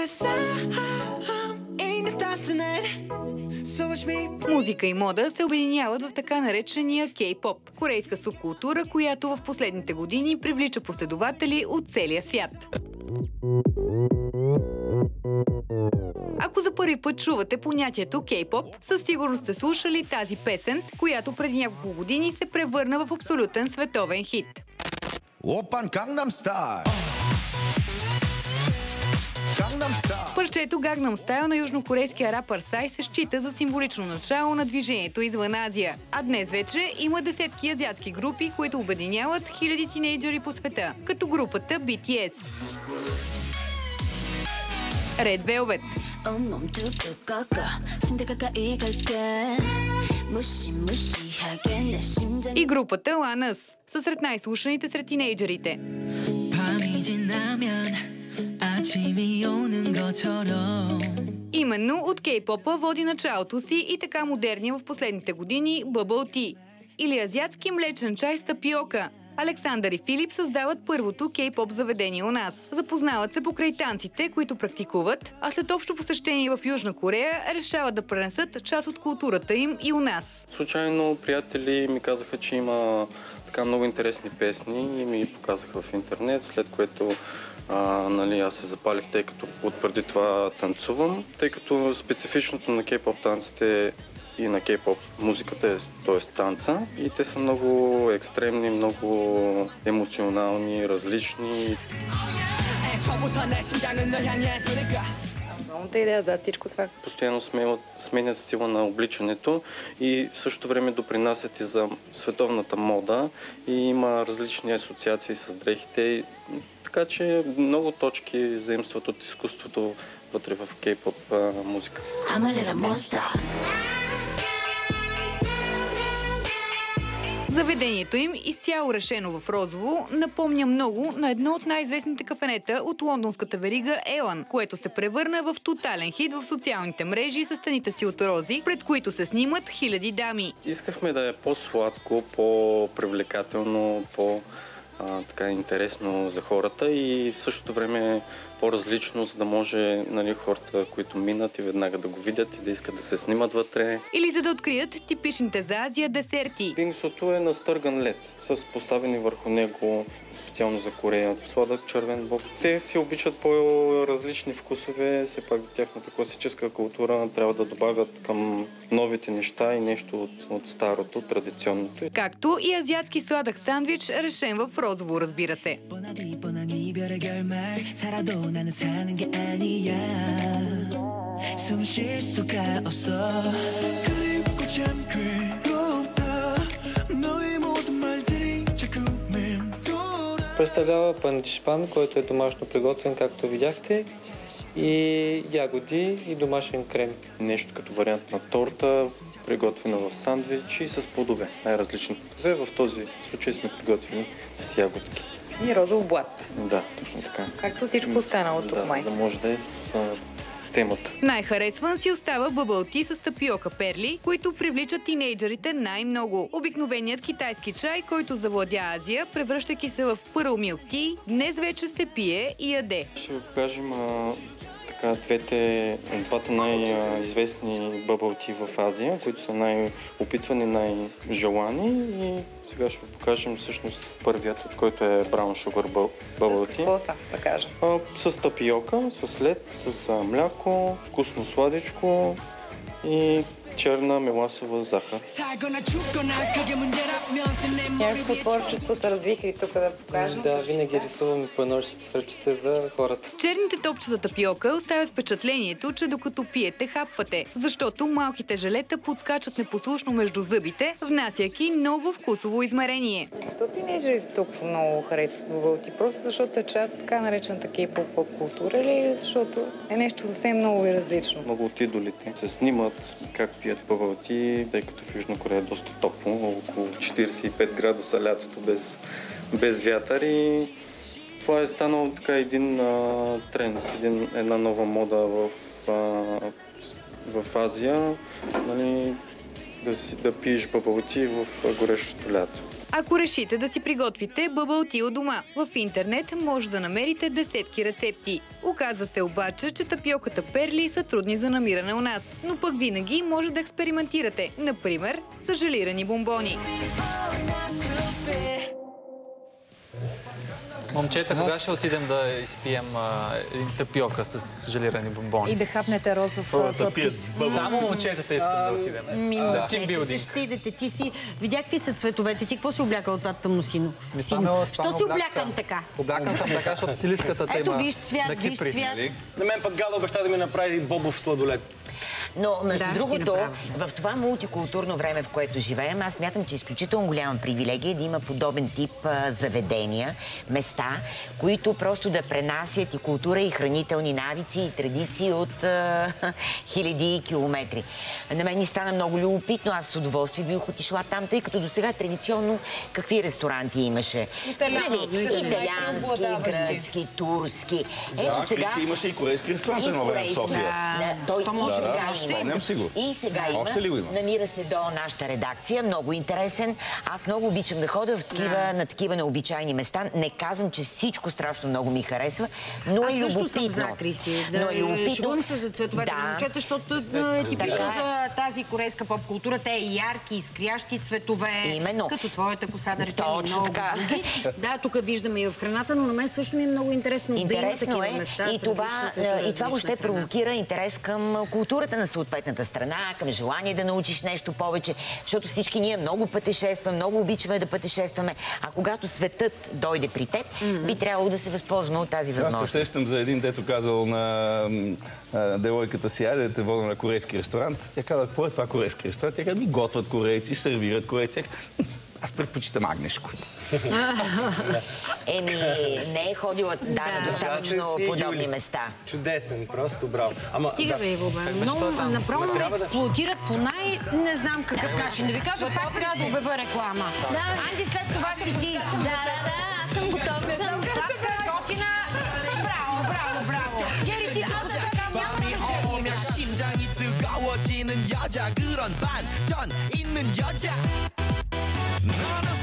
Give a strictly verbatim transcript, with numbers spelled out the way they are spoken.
Музика и мода се обединяват в така наречения кей-поп – корейска субкултура, която в последните години привлича последователи от целия свят. Ако за първи път чувате понятието кей-поп, със сигурност сте слушали тази песен, която преди няколко години се превърна в абсолютен световен хит. Опан Gangnam Style. Парчето Gangnam Style на южнокорейския рапър Сай се счита за символично начало на движението извън Азия. А днес вече има десетки азиатски групи, които обединяват хиляди тинейджери по света, като групата би ти ес. Red Velvet и групата Ланъс са сред най-слушаните сред тинейджерите. Именно от кей-попа води началото си и така модерния в последните години Bubble Tea или азиатски млечен чай с тапиока. Александър и Филип създават първото кей-поп заведение у нас. Запознават се покрай танците, които практикуват, а след общо посещение в Южна Корея решават да пренесат част от културата им и у нас. Случайно приятели ми казаха, че има така много интересни песни и ми показаха в интернет, след което а, нали, аз се запалих, тъй като отпреди това танцувам, тъй като специфичното на кей-поп танците и на кей-поп музиката е, т.е. танца, и те са много екстремни, много емоционални, различни. Новата идея за всичко това. Постоянно сменят стила на обличането и в същото време допринасят и за световната мода и има различни асоциации с дрехите, така че много точки заимстват от изкуството вътре в кей-поп музика. Заведението им, изцяло решено в розово, напомня много на едно от най-известните кафенета от лондонската верига Елън, което се превърна в тотален хит в социалните мрежи със стените си от рози, пред които се снимат хиляди дами. Искахме да е по-сладко, по-привлекателно, по- А, така интересно за хората и в същото време по-различно, за да може, нали, хората, които минат и веднага да го видят и да искат да се снимат вътре. Или за да открият типичните за Азия десерти. Бингсото е настърган лед, с поставени върху него специално за Корея сладък червен боб. Те си обичат по-различни вкусове, все пак за тяхната класическа култура трябва да добавят към новите неща и нещо от, от старото, традиционното. Както и азиатски сладък сандвич, решен в розово, разбира се. Представлява пандишпан, който е домашно приготвен, както видяхте, и ягоди и домашен крем. Нещо като вариант на торта, приготвена в сандвич и с плодове, най-различни плодове. В този случай сме приготвени с ягодки. И розов блат. Да, точно така. Както всичко останало тук, да, май. Да може да е с а, темата. Най-харесван си остава Bubble Tea с тапиока перли, които привличат тинейджерите най-много. Обикновеният китайски чай, който завладя Азия, превръщайки се в Pearl Milk Tea, днес вече се пие и яде. Ще ви покажем а, така, двете, двата най-известни Bubble Tea в Азия, които са най-опитвани, най-желани, и сега ще ви покажем всъщност първият, от който е Brown Sugar Bubble Tea. Какво са, да кажа? А, с тапиока, с лед, с а, мляко, вкусно сладичко и черна меласова захар. Някакво творчество се развиха и тук да покажем. Да, винаги рисуваме по едно с ръчице за хората. Черните топчета за тапиока оставят впечатлението, че докато пиете, хапвате, защото малките желета подскачат непослушно между зъбите, внасяйки ново вкусово измерение. Защо тинейджерите толкова много харесват Bubble Tea? Просто защото е част от така наречената кей-поп култура или защото е нещо съвсем много и различно? Много от идолите се снимат как пият Bubble Tea, тъй като в Южна Корея е доста топло, около четиридесет и пет градуса лятото без, без вятър, и това е станало така един а, тренд, един, една нова мода в, а, в Азия, нали, да, си, да пиеш Bubble Tea в горещото лято. Ако решите да си приготвите Bubble Tea у дома, в интернет може да намерите десетки рецепти. Оказва се обаче, че тапиоката перли са трудни за намиране у нас, но пък винаги може да експериментирате, например с желирани бомбони. Момчета, кога ще отидем да изпием а, тапиока с желирани бомбони? И да хапнете розов сладкиш. Само момчетата искам да отидем. Ми, Да. момчетата ще идете. Ти си... Видя какви са цветовете. Ти какво си облякал от това тъмносино? Ми, Сино. само- Що само си облякам. облякан така? Облякан съм така, защото стилистката те Ето има виж цвят, на виж Кипри. цвят. На мен пък Гала обеща да ми направи бобов сладолет. Но, между Да, ще другото, направя. в това мултикултурно време, в което живеем, аз смятам, че е изключително голяма привилегия да има подобен тип а, заведения, места, които просто да пренасят и култура, и хранителни навици, и традиции от а, хиляди километри. На мен ни стана много любопитно. Аз с удоволствие бих отишла там, тъй като досега традиционно какви ресторанти имаше? Италиански, Нали, италиански, гръцки, турски. Ето Да, сега... Крис, имаше и корейски ресторант И едно време в корейски. София. Да, той То може и да, сега още има. има. Сигурно. И сега има. Още ли го има? Намира се до нашата редакция. Много интересен. Аз много обичам да ходя в такива, на такива необичайни места. Не казвам, че всичко страшно много ми харесва, но Аз е също любопитно. съм за, Криси. Но е Да, любопитно. шегувам се за цветовете на Да. момчета, защото е типично Така е. за тази корейска поп-култура. Те е ярки, изкрящи цветове. Именно. Като твоята коса, да речем, и Точно много така. други. Да, тук виждаме и в храната, но на мен също ми е много интересно, да има Интересно такива е места и с това, различна е, култура, и това въобще различна храна. провокира интерес към културата на съответната страна, към желание да научиш нещо повече, защото всички ние много пътешестваме, много обичаме да пътешестваме, а когато светът дойде при теб, би трябвало да се възползваме от тази Аз се възможност. сещам за един, дето казал на а, девойката си, айде да те вода на корейски ресторант. Тя каза, какво е това корейски ресторант? Тя каза, ми готвят корейци, сервират корейци. Аз предпочитам агнешко. Еми, не е ходила да, на достатъчно си, подобни Юли. места. Чудесен, просто браво. Ама, Стига бе, Иво, бе. Много там? направо ме Трябва да- експлоатират по най... Не знам какъв начин. Да ви кажа, пак трябва да обявя реклама. Анди, след това си ти. Да, да, да, аз съм готова. Съм Сладка, готина. Браво, браво, браво. Гери, ти се подстракам, няма значение. 심장이 뜨거워지는 여자 그런 반전 있는 여자 너는